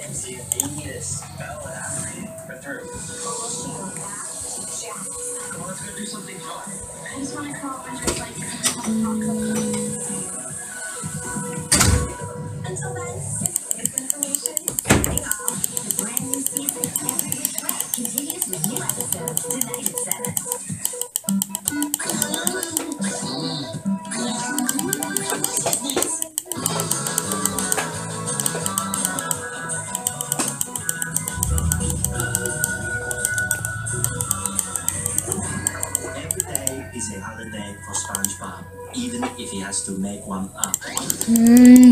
this spell it out for you. But through. Come on, let's go do something fun. I just want to curl up and just like hot cocoa. Until then, it's information. Signing off. The brand new season of Every Which Way continues with new episodes tonight at 7. Every day is a holiday for SpongeBob, even if he has to make one up.